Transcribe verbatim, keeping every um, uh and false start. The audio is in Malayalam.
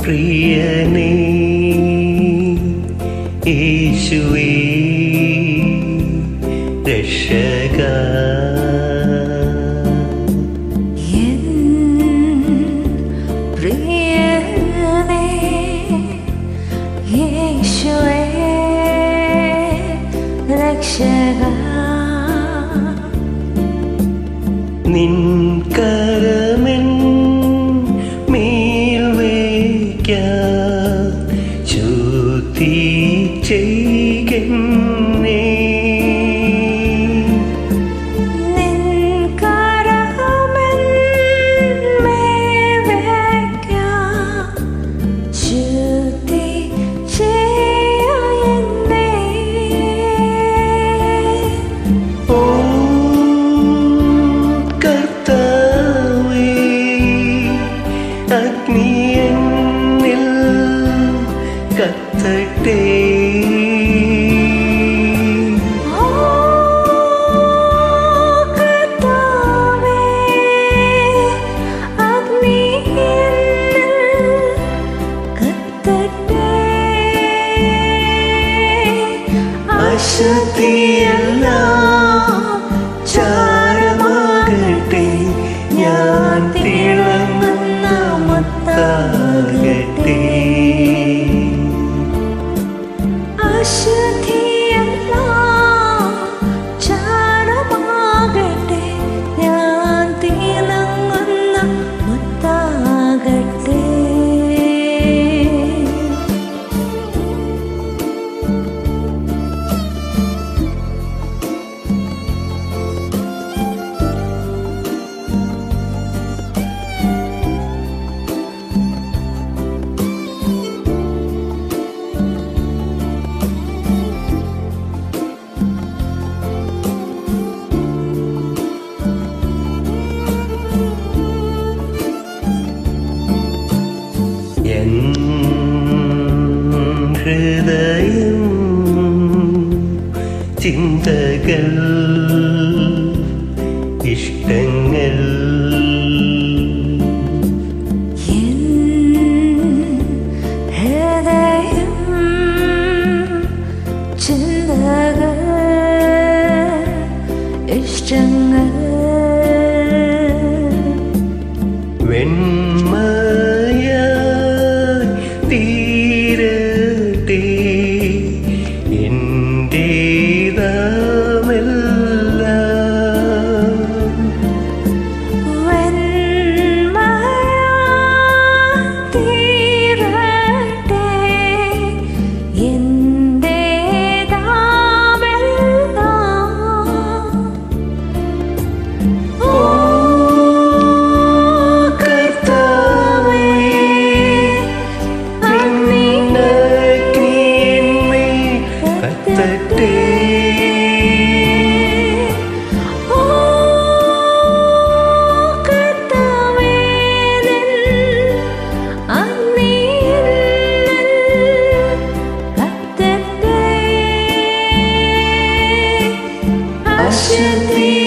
priyane yeshuve rakshaka priyane yeshuve rakshaka nin karamen meel vekkan chuti cheygenne nin karamen meel vekkan chuti cheygenne o kartave agni ennil kathate ആശത്തിയെല്ലാം ചാരമാകട്ടെ ഞാൻ തിളങ്ങുന്ന മുത്താകട്ടെ ആശത്തിയെല്ലാം ചാരമാകട്ടെ ഞാൻ തിളങ്ങുന്ന മുത്താകട്ടെ ഹൃദയം ചിന്തകൾ ഇഷ്ടങ്ങൾ ഹൃദയം ചിന്തകൾ ഇഷ്ടങ്ങൾ വെണ്മയ തീരട്ടെ എന്റേതാമെല്ലാം വെണ്മയ തീരട്ടെ എന്റേതാമെല്ലാം ഓ കർത്താവേ കത്തട്ടെ ഓ കർത്താവേ അഗ്നിയിൽ കത്തട്ടെ ആശത്തി